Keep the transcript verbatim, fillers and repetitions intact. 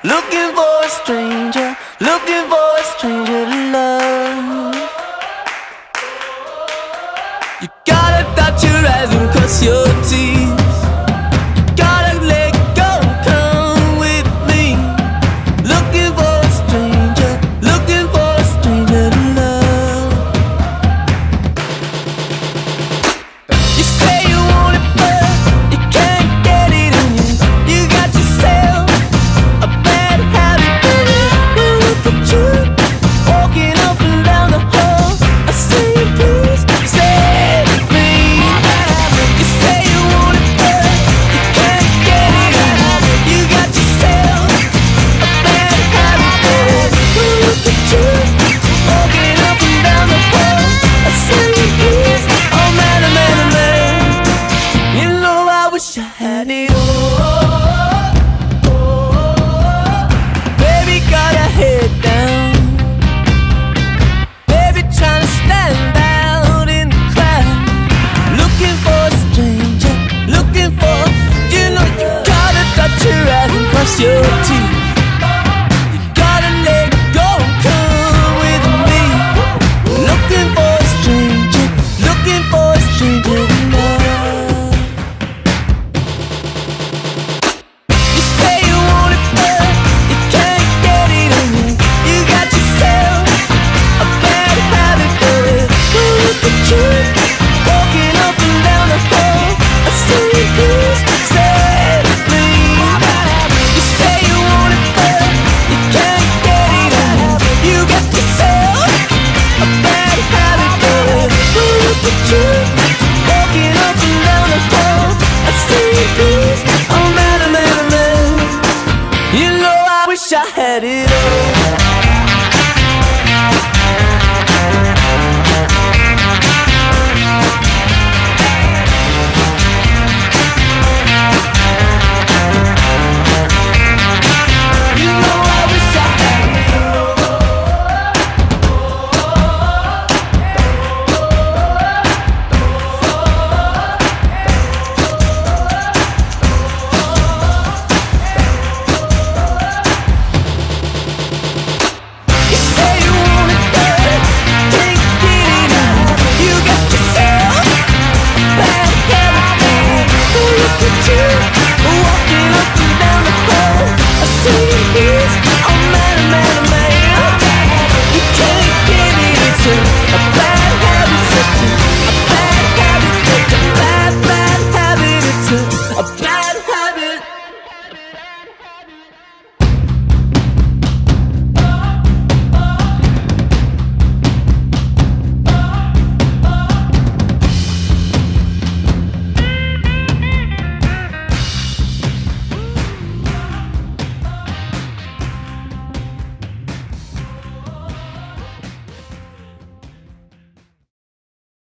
looking for a stranger, looking for a stranger to love. You gotta dot your eyes and cross your teeth. You gotta let go and come with me. Looking for a stranger, looking for a stranger to love. You say you want it, but you can't get it in you. You got yourself a bad habit for it. Well, look at you, walking up and down the hall. I say, please save me. You say you want it, but you can't get it in you. You got yourself a bad habit for it. Well, look at you, walking up and down the hall. I say, please, oh man, oh man, oh man. You know I wish I had it all. Baby got her head down, baby trying to stand out in the crowd. Looking for a stranger, looking for, you know you gotta dot your eyes and cross your teeth. You gotta let go and come with me. Looking for a stranger, looking for a stranger to love. You say you want it, but you can't get it in you. You got yourself a bad habit for it. Well, look at you, walking up and down the hall. I say, please save me. You say you want it, but you can't get it in you. You got yourself a bad habit for it. Well, look at you, walking up and down the hall. I say, please, oh man, oh man, oh man. You know I wish I had it all. You know I wish I had it You say you want it, but can't get it in. You got yourself a bad habit for it. Oh, look at you, walking up and down the hall. I say, please, oh man, oh man,